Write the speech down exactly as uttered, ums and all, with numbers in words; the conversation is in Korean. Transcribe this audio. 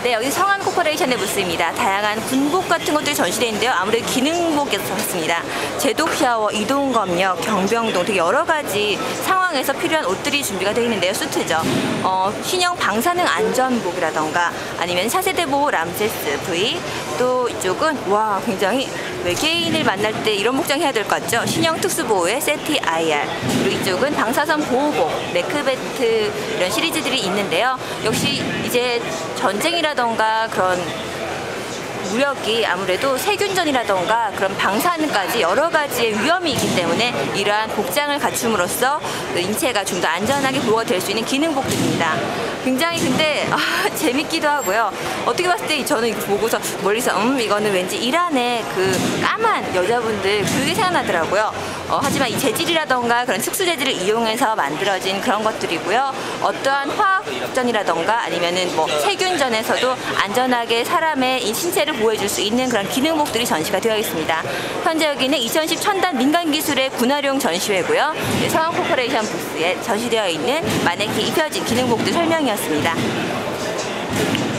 네, 여기 성한 코퍼레이션의 부스입니다. 다양한 군복 같은 것들이 전시되어 있는데요. 아무래도 기능복이었습니다. 제독 샤워, 이동 검역, 경병동 되게 여러 가지 상황에서 필요한 옷들이 준비가 되어 있는데요. 수트죠. 어, 신형 방사능 안전복이라던가 아니면 차세대 보호 람세스 V, 또 이쪽은 와 굉장히 외계인을 만날 때 이런 복장 해야 될 것 같죠? 신형 특수보호의 세티 아이알, 그리고 이쪽은 방사선 보호복, 매크베트 이런 시리즈들이 있는데요. 역시 이제 전쟁이라던가 그런 무력이 아무래도 세균전이라던가 그런 방사능까지 여러 가지의 위험이 있기 때문에 이러한 복장을 갖춤으로써 인체가 좀 더 안전하게 보호가 될 수 있는 기능복들입니다. 굉장히 근데 아, 재밌기도 하고요. 어떻게 봤을 때 저는 이거 보고서 멀리서 음 이거는 왠지 이란의 그 까만 여자분들 그게 생각나더라고요. 어, 하지만 이 재질이라던가 그런 특수 재질을 이용해서 만들어진 그런 것들이고요. 어떠한 화학전이라던가 아니면은 뭐 세균전에서도 안전하게 사람의 이 신체를 보호해줄 수 있는 그런 기능복들이 전시가 되어 있습니다. 현재 여기는 이천십 첨단 민간기술의 군활용 전시회고요. 네, 성한 코퍼레이션 부스에 전시되어 있는 마네킹 입혀진 기능복들 설명이었습니다.